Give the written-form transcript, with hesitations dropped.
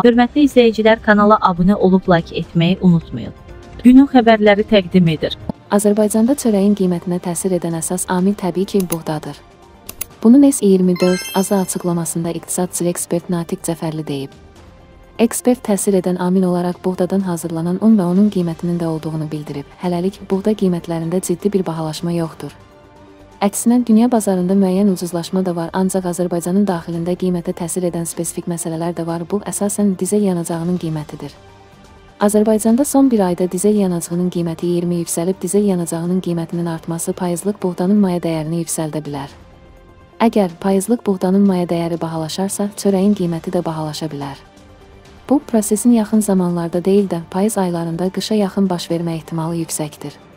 Hörmətli izləyicilər, kanala abunə olub like etməyi unutmayın. Günün xəbərləri təqdim edir. Azərbaycanda çörəyin qiymətinə təsir edən əsas amil təbii ki, buğdadır. Bunu NES24 AZA açıqlamasında iqtisadçı ekspert Natiq Cəfərli deyib. Ekspert təsir edən amil olaraq buğdadan hazırlanan un və onun qiymətinin də olduğunu bildirib. Hələlik buğda qiymətlərində ciddi bir bahalaşma yoxdur. Əksinə, dünya bazarında müəyyən ucuzlaşma da var, ancaq Azərbaycanın daxilində qiymətə təsir edən spesifik məsələlər də var. Bu, əsasən dizel yanacağının qiymətidir. Azərbaycanda son bir ayda dizel yanacağının qiyməti 20 yüksəlib, dizel yanacağının qiymətinin artması payızlıq buğdanın maya dəyərini yüksəldə bilər. Əgər payızlıq buğdanın maya dəyəri bahalaşarsa, çörəyin qiyməti də bahalaşa bilər. Bu, prosesin yaxın zamanlarda deyil də, payız aylarında qışa yaxın baş vermə ehtimalı yüksəkdir.